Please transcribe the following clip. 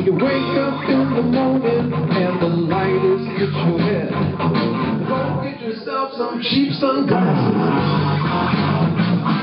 You wake up in the morning and the light is hit your head. Go get yourself some cheap sunglasses.